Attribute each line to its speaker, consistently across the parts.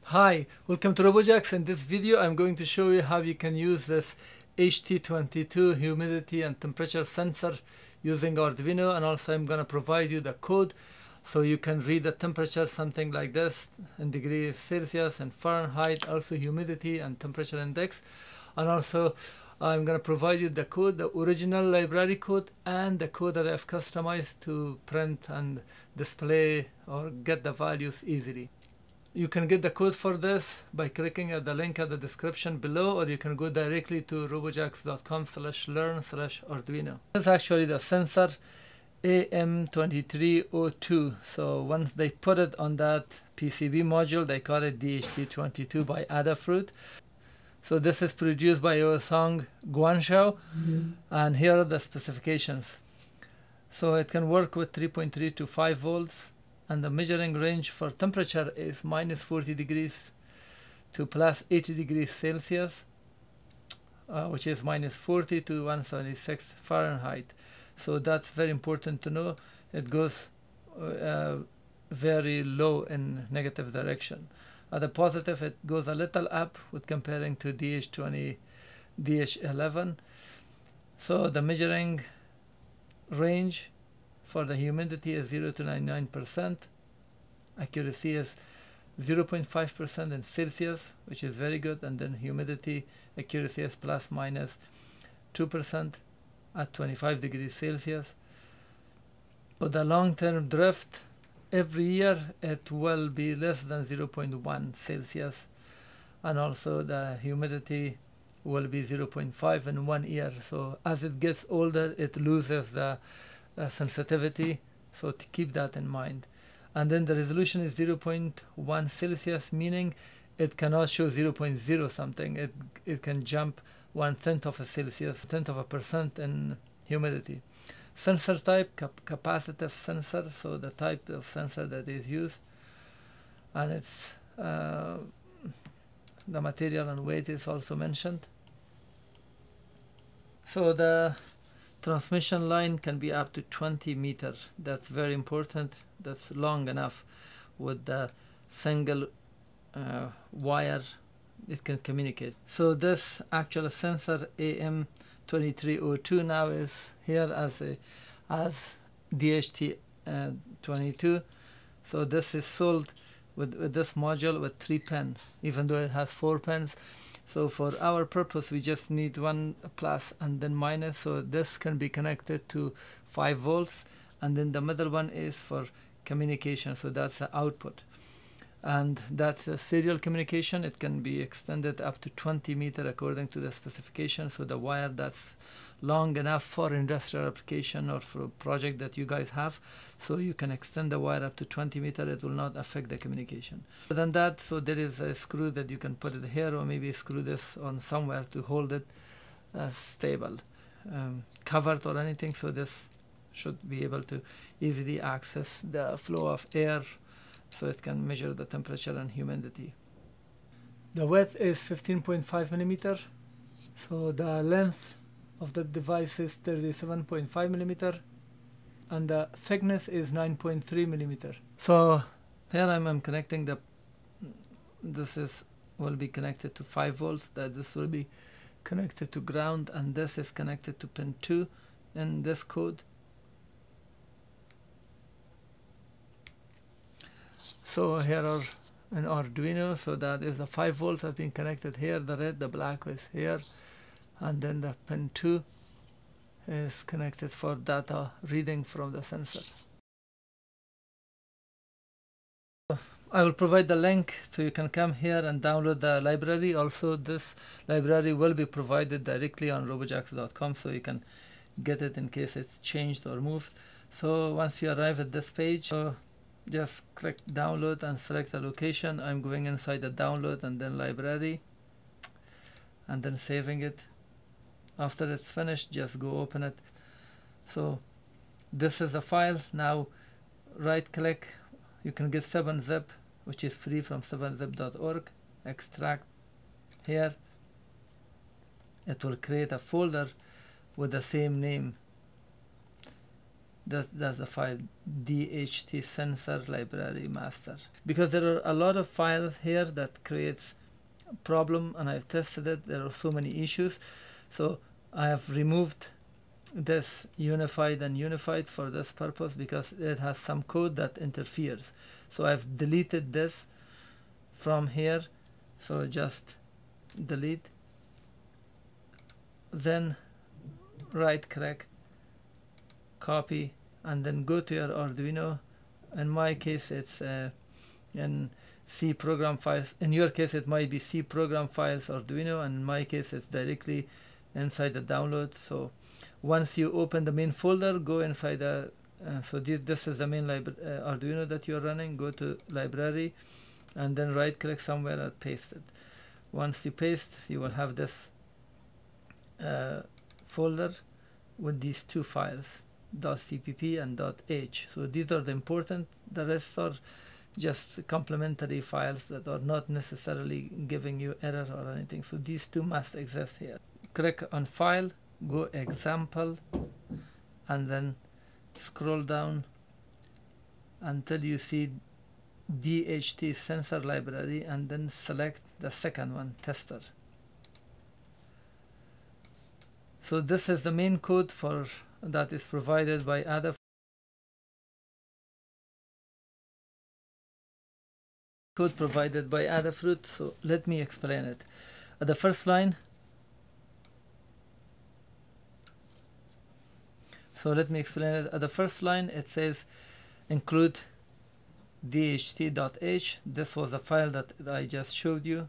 Speaker 1: Hi, welcome to RoboJax. In this video I'm going to show you how you can use this HT22 humidity and temperature sensor using Arduino, and also I'm going to provide you the code so you can read the temperature, something like this in degrees Celsius and Fahrenheit, also humidity and temperature index. And also I'm going to provide you the code, the original library code, and the code that I've customized to print and display or get the values easily. You can get the code for this by clicking at the link at the description below, or you can go directly to robojax.com/learn/Arduino. This is actually the sensor AM2302. So once they put it on that PCB module, they call it DHT22 by Adafruit. So this is produced by Oosong Guangzhou, and here are the specifications. So it can work with 3.3 to 5 volts. And the measuring range for temperature is -40 degrees to +80 degrees Celsius, which is -40 to 176 Fahrenheit. So that's very important to know. It goes very low in negative direction. At the positive, it goes a little up with comparing to DH11. So the measuring range for the humidity is 0 to 99%. Accuracy is 0.5% in Celsius, which is very good. And then humidity accuracy is ±2% at 25 degrees Celsius. For the long-term drift, every year it will be less than 0.1 Celsius. And also the humidity will be 0.5 in 1 year. So as it gets older, it loses the sensitivity, so to keep that in mind. And then the resolution is 0.1 Celsius, meaning it cannot show 0.0 something. It can jump 1/10 of a Celsius, 1/10 of a percent in humidity. Sensor type, capacitive sensor, so the type of sensor that is used, and it's the material and weight is also mentioned. So the transmission line can be up to 20 meters. That's very important. That's long enough. With the single wire, it can communicate. So this actual sensor AM2302 now is here as DHT22. So this is sold with this module with 3 pins, even though it has 4 pins. So for our purpose, we just need one plus and then minus. So this can be connected to 5 volts. And then the middle one is for communication. So that's the output. And that's a serial communication. It can be extended up to 20 meters according to the specification. So the wire that's long enough for industrial application or for a project that you guys have. So you can extend the wire up to 20 meters. It will not affect the communication. Other than that, so there is a screw that you can put it here, or maybe screw this on somewhere to hold it stable, covered or anything. So this should be able to easily access the flow of air, so it can measure the temperature and humidity. The width is 15.5 millimeter. So the length of the device is 37.5 millimeter, and the thickness is 9.3 millimeter. So here I'm connecting will be connected to 5 volts. This will be connected to ground, and this is connected to pin 2 in this code. So here are an Arduino, so that is the 5 volts have been connected here, the red, the black is here, and then the pin 2 is connected for data reading from the sensor. I will provide the link so you can come here and download the library. Also, this library will be provided directly on robojax.com, so you can get it in case it's changed or moved. So once you arrive at this page, just click download and select the location. I'm going inside the download and then library, and then saving it. After it's finished, just go open it. So this is the file. Now right click, you can get 7-zip, which is free from 7zip.org. Extract here. It will create a folder with the same name. That's the file DHT sensor library master. Because there are a lot of files here that creates a problem, and I've tested it. There are so many issues, so I have removed this unified and unified for this purpose because it has some code that interferes. So I've deleted this from here, so just delete, then right click, copy, and then go to your Arduino. In my case it's in C program files. In your case it might be C program files Arduino, and in my case it's directly inside the download. So once you open the main folder, go inside the so this is the main Arduino that you're running. Go to library and then right click somewhere and paste it. Once you paste, you will have this folder with these two files, .cpp and .h. So these are the important. The rest are just complementary files that are not necessarily giving you error or anything. So these two must exist here. Click on file, go example, and then scroll down until you see DHT sensor library, and then select the second one, tester. So this is the main code for that is provided by Adafruit. Code provided by Adafruit. So let me explain it. At the first line, so let me explain it. At the first line, it says include dht.h. This was the file that I just showed you.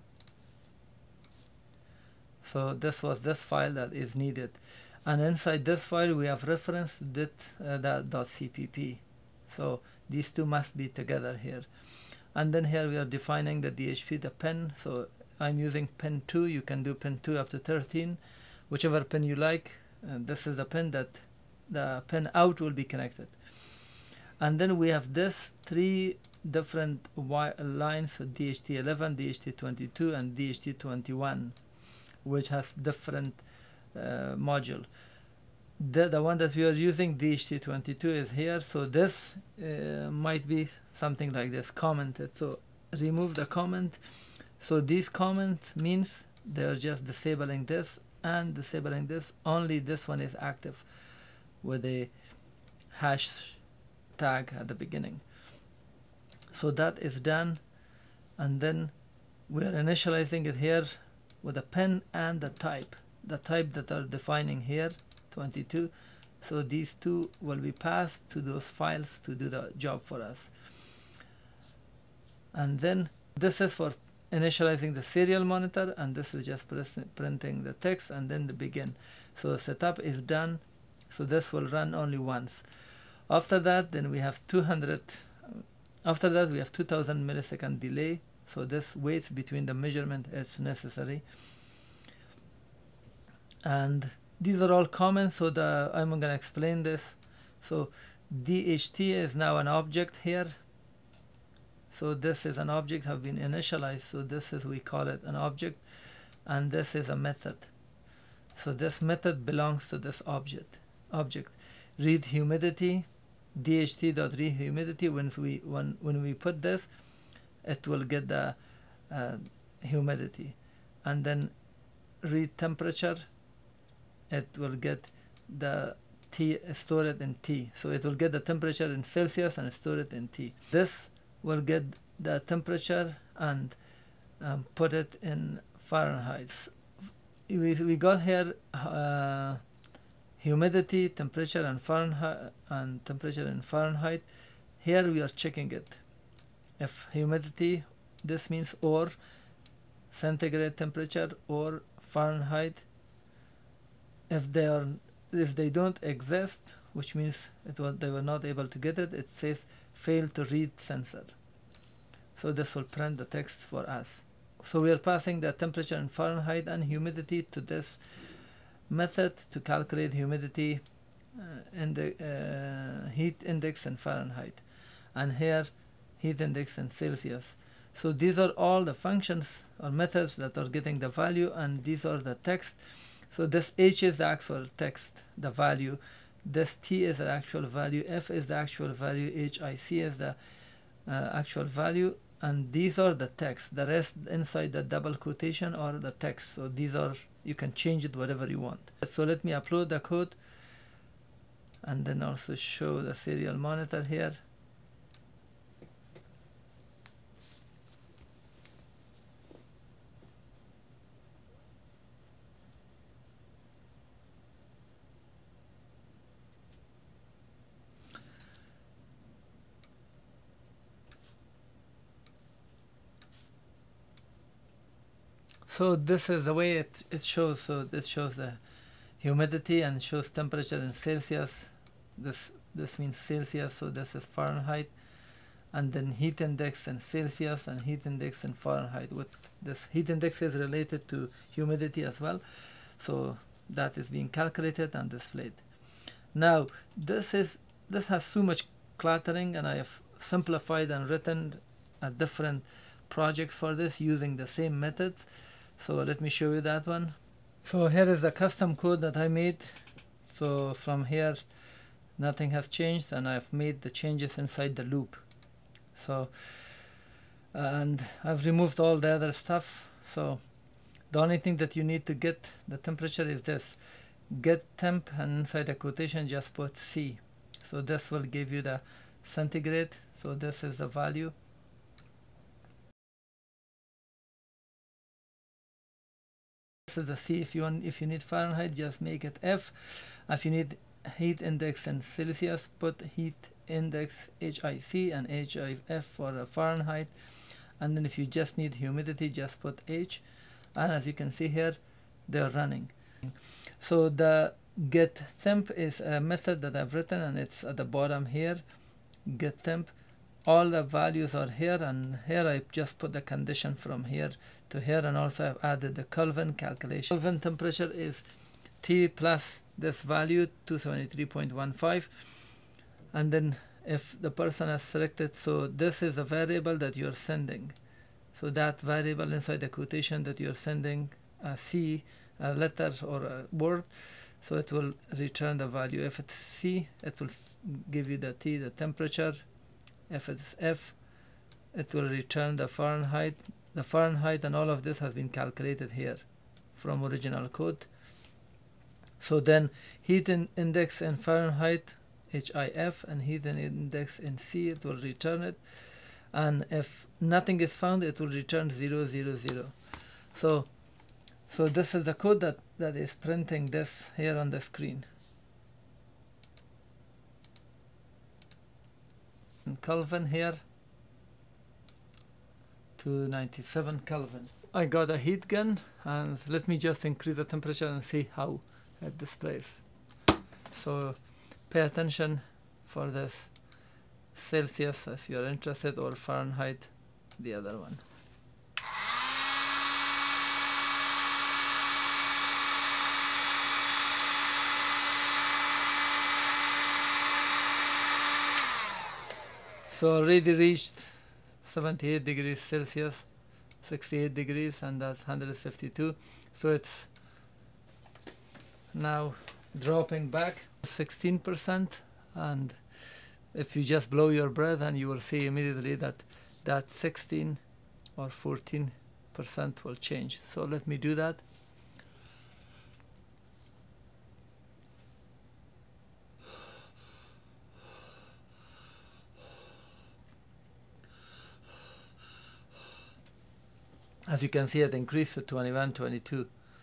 Speaker 1: So this was this file that is needed, and inside this file we have reference that .cpp. So these two must be together here. And then here we are defining the DHT, the pin. So I'm using pin 2. You can do pin 2 up to 13, whichever pin you like. And this is the pin that the pin out will be connected. And then we have this three different lines, so DHT11, DHT22, and DHT21, which has different module. The one that we are using, DHT22, is here. So this might be something like this, commented. So remove the comment. So these comments means they are just disabling this and disabling this. Only this one is active with a hash tag at the beginning. So that is done, and then we are initializing it here with a pin and the type that are defining here, 22. So these two will be passed to those files to do the job for us. And then this is for initializing the serial monitor, and this is just printing the text and then the begin. So setup is done. So this will run only once. After that, then we have 200. After that, we have 2000 millisecond delay. So this waits between the measurement is necessary. And these are all common. So I'm going to explain this. So DHT is now an object here. So this is an object have been initialized. So this is, we call it an object, and this is a method. So this method belongs to this object. Read humidity, DHT.read humidity. When we put this, it will get the humidity, and then read temperature. It will get the T, store it in T. So it will get the temperature in Celsius and store it in T. This will get the temperature and put it in Fahrenheit. We got here humidity, temperature, and Fahrenheit, and temperature in Fahrenheit. Here we are checking it. If humidity, this means or centigrade temperature or Fahrenheit. If they don't exist, which means they were not able to get it, it says fail to read sensor. So this will print the text for us. So we are passing the temperature in Fahrenheit and humidity to this method to calculate humidity in the heat index in Fahrenheit, and here heat index in Celsius. So these are all the functions or methods that are getting the value, and these are the text. So this H is the actual text, the value. this T is the actual value, F is the actual value, HIC is the actual value, and these are the text. The rest inside the double quotation are the text. So these are, you can change it whatever you want. So let me upload the code and then also show the serial monitor here. So this is the way it shows. So it shows the humidity and shows temperature in Celsius. This means Celsius, so this is Fahrenheit, and then heat index in Celsius and heat index in Fahrenheit. With this heat index is related to humidity as well, so that is being calculated and displayed. Now this has so much cluttering, and I have simplified and written a different projects for this using the same methods. So let me show you that one. So here is the custom code that I made. So from here nothing has changed, and I've made the changes inside the loop. So and I've removed all the other stuff. So the only thing that you need to get the temperature is this, get temp, and inside the quotation just put C. So this will give you the centigrade. So this is the value. This is the C. If you need Fahrenheit, just make it F. If you need heat index in Celsius, put heat index HIC and HIF for Fahrenheit. And then if you just need humidity, just put H. And as you can see here, they're running. So the get temp is a method that I've written, and it's at the bottom here. Get temp. All the values are here, and here I just put the condition from here to here, and also I've added the Kelvin calculation. Kelvin temperature is T plus this value 273.15, and then if the person has selected, so this is a variable that you're sending. So that variable inside the quotation that you're sending a C, a letter or a word, so it will return the value. If it's C, it will give you the T, the temperature. If it's F, it will return the Fahrenheit. The Fahrenheit and all of this has been calculated here from original code. So then heat index in Fahrenheit, HIF, and heat index in C, it will return it. And if nothing is found, it will return 000. So this is the code that is printing this here on the screen. And Kelvin here, 297 Kelvin. I got a heat gun, and let me just increase the temperature and see how it displays. So pay attention for this Celsius if you're interested, or Fahrenheit, the other one. So already reached 78 degrees Celsius, 68 degrees, and that's 152. So it's now dropping back 16%, and if you just blow your breath, and you will see immediately that 16 or 14% will change. So let me do that. As you can see, it increased to 21, 22.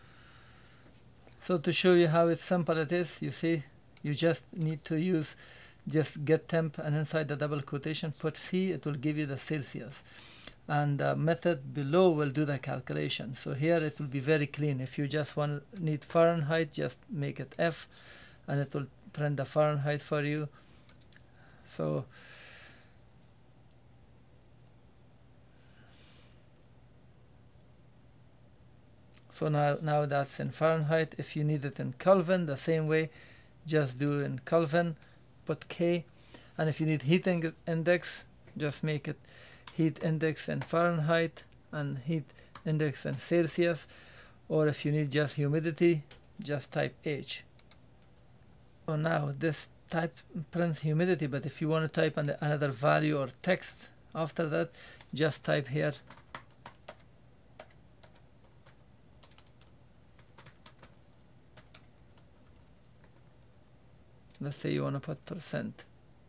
Speaker 1: So to show you how simple it is, you see, you just need to use just get temp, and inside the double quotation put C, it will give you the Celsius. And the method below will do the calculation. So here it will be very clean. If you just need Fahrenheit, just make it F, and it will print the Fahrenheit for you. So now that's in Fahrenheit. If you need it in Kelvin, the same way, just do in Kelvin, put K. And if you need heat index, just make it heat index in Fahrenheit and heat index in Celsius. Or if you need just humidity, just type H. So now this type prints humidity, but if you want to type another value or text after that, just type here let's say you want to put percent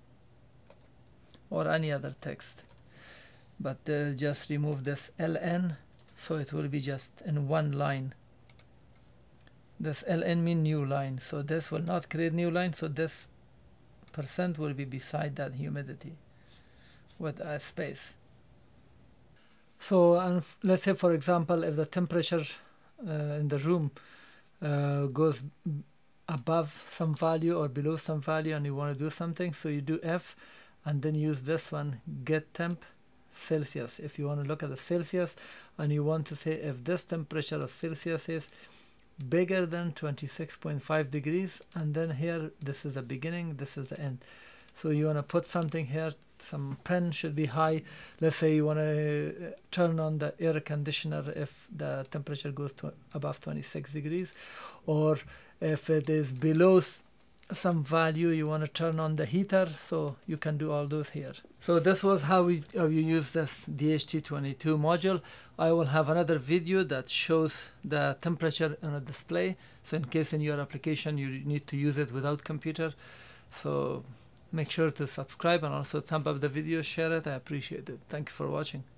Speaker 1: or any other text, but just remove this ln, so it will be just in one line. This ln mean new line, so this will not create new line, so this percent will be beside that humidity with a space. So and let's say, for example, if the temperature in the room goes above some value or below some value and you want to do something, so you do F and then use this one, get temp Celsius. If you want to look at the Celsius and you want to say if this temperature of Celsius is bigger than 26.5 degrees, and then here this is the beginning, this is the end. So you want to put something here, some pen should be high. Let's say you want to turn on the air conditioner if the temperature goes to above 26 degrees, or if it is below some value you want to turn on the heater, so you can do all those here. So this was how you use this DHT22 module. I will have another video that shows the temperature on a display, so in case in your application you need to use it without computer. So make sure to subscribe and also thumb up the video, share it. I appreciate it. Thank you for watching.